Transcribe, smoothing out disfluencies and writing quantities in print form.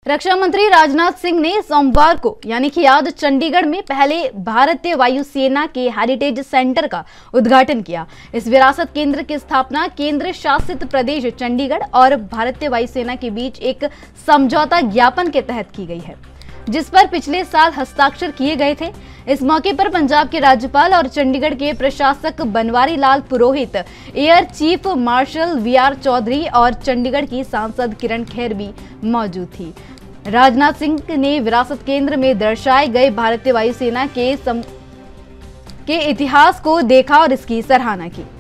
रक्षा मंत्री राजनाथ सिंह ने सोमवार को यानी कि आज चंडीगढ़ में पहले भारतीय वायुसेना के हेरिटेज सेंटर का उद्घाटन किया। इस विरासत केंद्र की स्थापना केंद्र शासित प्रदेश चंडीगढ़ और भारतीय वायुसेना के बीच एक समझौता ज्ञापन के तहत की गई है, जिस पर पिछले साल हस्ताक्षर किए गए थे। इस मौके पर पंजाब के राज्यपाल और चंडीगढ़ के प्रशासक Banwari Lal Purohit, air chief marshal VR Chaudhary और चंडीगढ़ की सांसद किरण खेर भी मौजूद थी। राजनाथ सिंह ने विरासत केंद्र में दर्शाए गए भारतीय वायुसेना के इतिहास को देखा और इसकी सराहना की।